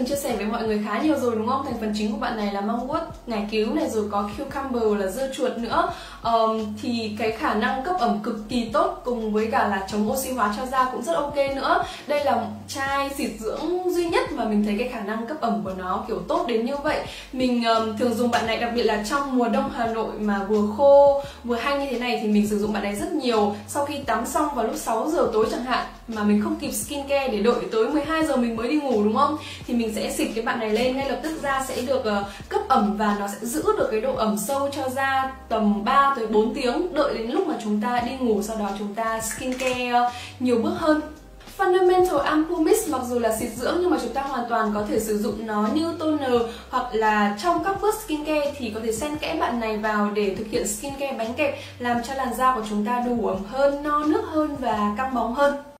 từng chia sẻ với mọi người khá nhiều rồi đúng không? Thành phần chính của bạn này là măng guốc, ngải cứu này, rồi có cucumber là dưa chuột nữa. Thì cái khả năng cấp ẩm cực kỳ tốt, cùng với cả là chống oxy hóa cho da cũng rất ok nữa. Đây là chai xịt dưỡng duy nhất mà mình thấy cái khả năng cấp ẩm của nó kiểu tốt đến như vậy. Mình thường dùng bạn này, đặc biệt là trong mùa đông Hà Nội mà vừa khô vừa hanh như thế này thì mình sử dụng bạn này rất nhiều. Sau khi tắm xong vào lúc 6 giờ tối chẳng hạn mà mình không kịp skincare để đợi tới 12 giờ mình mới đi ngủ đúng không? Thì mình sẽ xịt cái bạn này lên, ngay lập tức da sẽ được cấp ẩm và nó sẽ giữ được cái độ ẩm sâu cho da tầm 3 tới 4 tiếng, đợi đến lúc mà chúng ta đi ngủ, sau đó chúng ta skincare nhiều bước hơn. Fundamental Ampoule Mist mặc dù là xịt dưỡng nhưng mà chúng ta hoàn toàn có thể sử dụng nó như toner, hoặc là trong các bước skincare thì có thể xen kẽ bạn này vào để thực hiện skincare bánh kẹp, làm cho làn da của chúng ta đủ ẩm hơn, no nước hơn và căng bóng hơn.